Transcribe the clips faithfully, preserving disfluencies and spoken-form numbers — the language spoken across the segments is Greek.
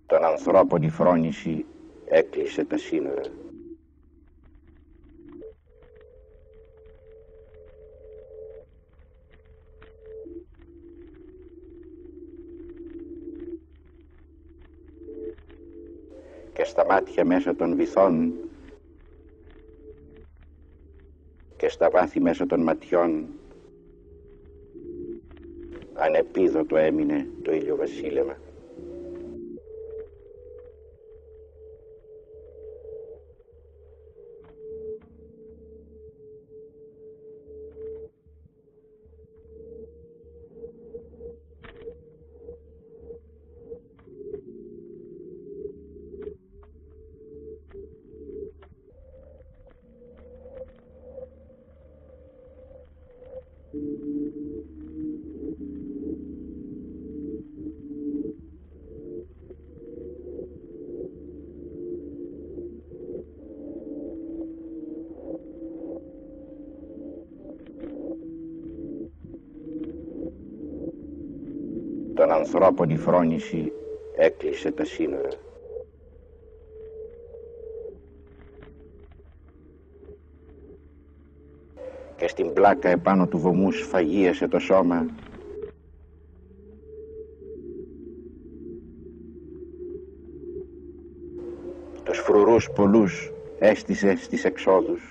Των ανθρώπων η φρόνηση έκλεισε τα σύνορα. Και στα μάτια μέσα των βυθών και στα βάθη μέσα των ματιών ανεπίδωτο έμεινε το ηλιοβασίλεμα. Των ανθρώπων η φρόνηση έκλεισε τα σύνορα. Και στην πλάκα επάνω του βωμού σφαγίασε το σώμα τους φρουρούς πολλούς έστησε στις εξόδους.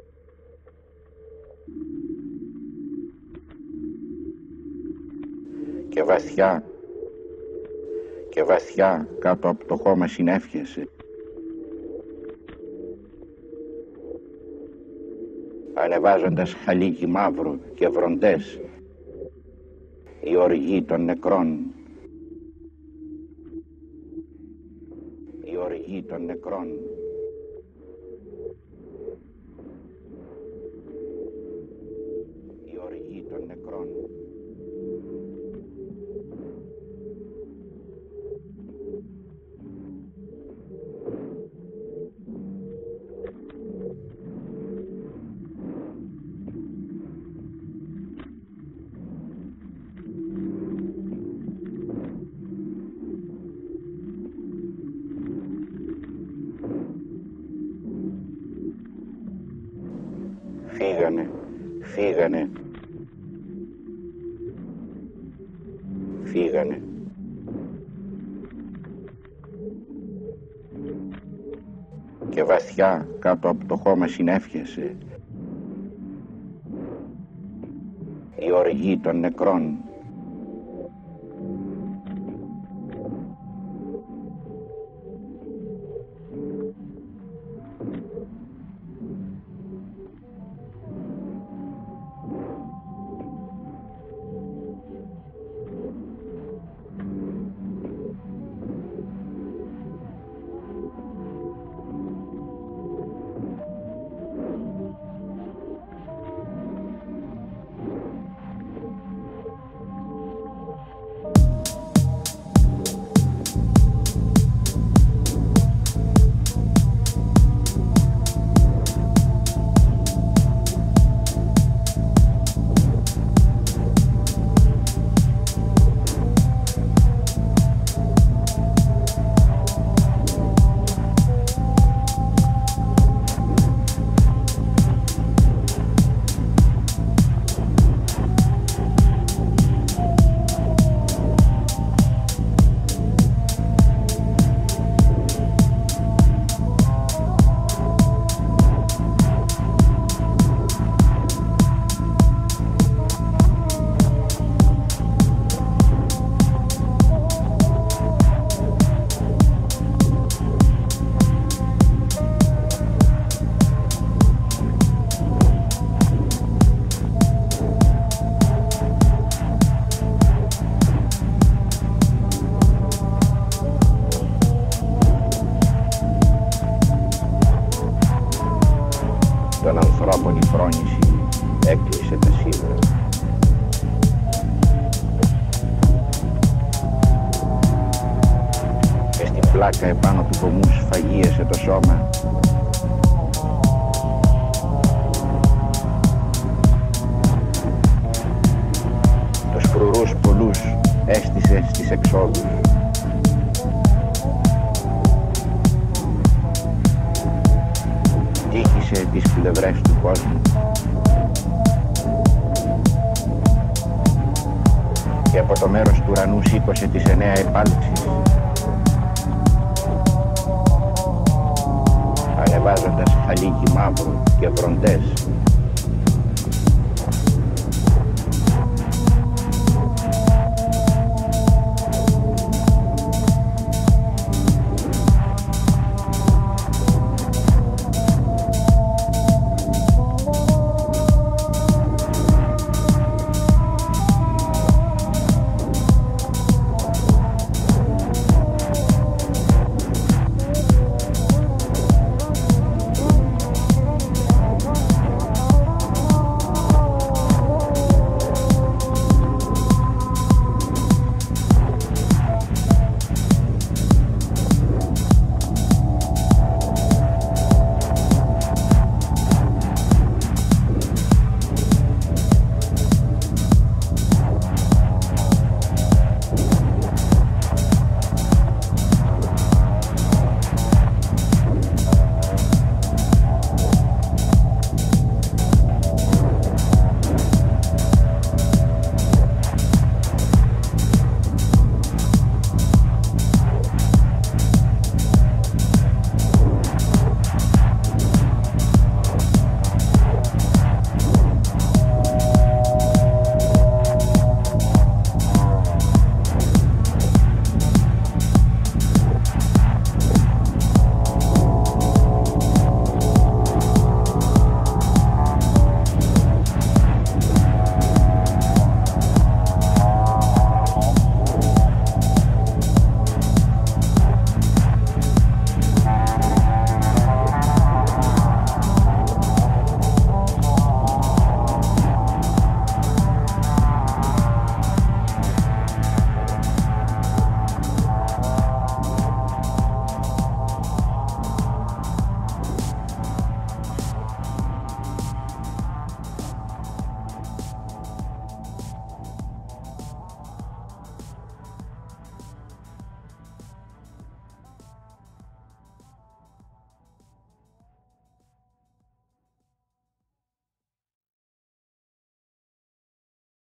Και βαθιά και βαθιά κάτω από το χώμα συνέφιασε. Ανεβάζοντας χαλίκι μαύρο και βροντές η οργή των νεκρών, η οργή των νεκρών. Η οργή των νεκρών. Φύγανε, φύγανε, φύγανε. Και βαθιά κάτω από το χώμα συνέφιασε η οργή των νεκρών. Των ανθρώπων η φρόνηση έκλεισε τα σύνορα. Και στην πλάκα επάνω του βωμού σφαγίασε το σώμα τους φρουρούς πολλούς έστησε στις εξόδους. τύχησε τις πλευρές του κόσμου. Και από το μέρος του ουρανού σήκωσε τις εννέα επάλξεις, ανεβάζοντας χαλίκι μαύρο και βροντές